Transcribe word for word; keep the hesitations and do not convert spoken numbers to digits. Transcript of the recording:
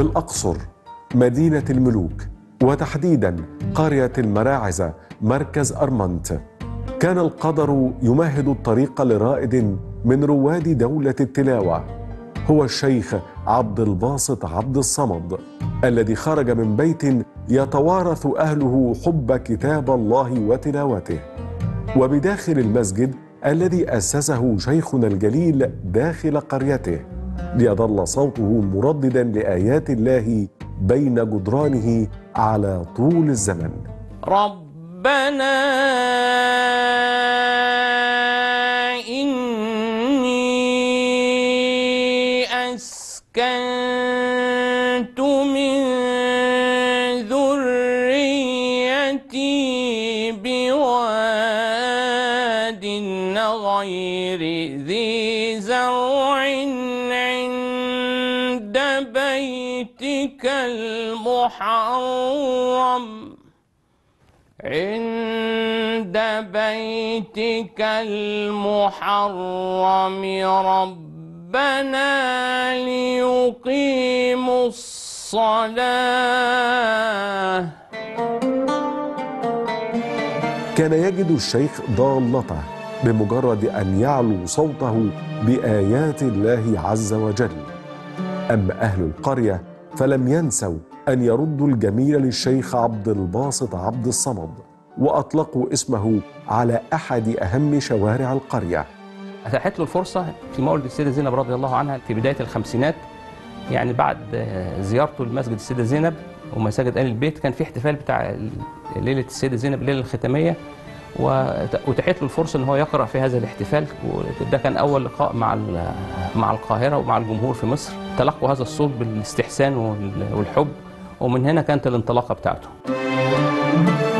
بالأقصر مدينة الملوك، وتحديدا قرية المراعزة مركز أرمنت. كان القدر يمهد الطريق لرائد من رواد دولة التلاوة، هو الشيخ عبد الباسط عبد الصمد، الذي خرج من بيت يتوارث أهله حب كتاب الله وتلاوته. وبداخل المسجد الذي أسسه شيخنا الجليل داخل قريته، ليظل صوته مرددا لآيات الله بين جدرانه على طول الزمن. ربنا إني أسكنت من ذريتي بواد غير ذي زرع عند بيتك المحرم عند بيتك المحرم ربنا ليقيموا الصلاة. كان يجد الشيخ ضالته بمجرد أن يعلو صوته بآيات الله عز وجل. أما أهل القرية فلم ينسوا أن يردوا الجميل للشيخ عبد الباسط عبد الصمد، وأطلقوا اسمه على أحد أهم شوارع القرية. أتاحت له الفرصة في مولد السيدة زينب رضي الله عنها في بداية الخمسينات، يعني بعد زيارته لمسجد السيدة زينب ومساجد آل البيت، كان في احتفال بتاع ليلة السيدة زينب، الليلة الختامية، وأتاحت له الفرصة إن هو يقرأ في هذا الاحتفال. وده كان أول لقاء مع مع القاهرة ومع الجمهور في مصر، تلقوا هذا الصوت بالاستحسان والحب، ومن هنا كانت الانطلاقة بتاعته.